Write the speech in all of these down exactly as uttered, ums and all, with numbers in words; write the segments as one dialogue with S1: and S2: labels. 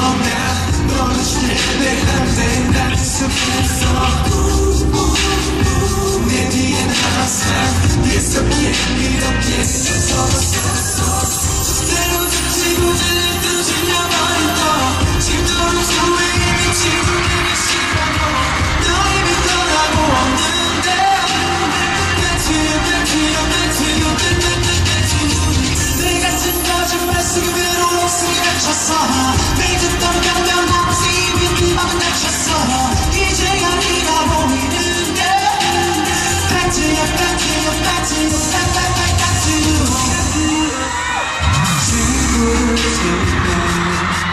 S1: 너는 신뢰한데 난 익숙했어. 내 뒤엔 항상 예습해 이렇게 서서 때로 지고 들리던 질려버린다. 지도록 소외에 미치고 내가 싫어도 너 이미 떠나고 없는데 Back to you, back to you, back to you, back, back, back, back to you. 내 같은 거짓말 속에 외로운 숨을 쳤어. 내 듣던 변명한 모습이 네 맘을 다쳤어. 이제야 네가 보이는데 Back to you, back to you, back to you, back, back, back, back to you. 친구를 지내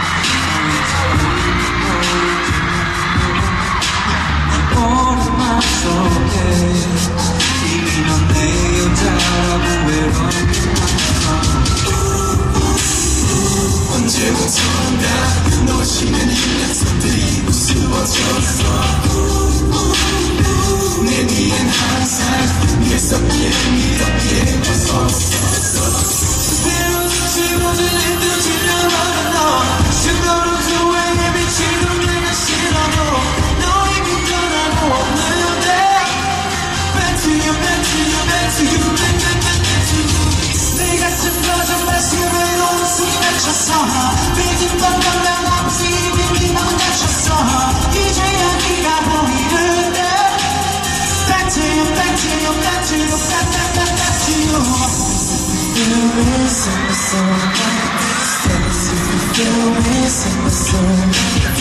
S1: 오랜만 속에 이미 넌 내 여자라고 외롭게 언제부턴가 너 지는 이 약속들이 우스워졌어. 내 뒤엔 항상 내 섭게 이렇게 벗었어. 지고 들리던 질려버린 너 지도록 소외에 미치던 내가 싫어도 너 이미 떠나고 없는데 Back to you, back to you, back to you, back, back, back, back to you. 내 같은 거짓말 속에 외로운 숨을 쳤어. 믿음던 변명한 모습이 네 맘을 다쳤어. 이제야 네가 보이는데 Back to you, back to you, back to you, back, back, back, back to you. Feel it in my soul, if you feel it in my soul.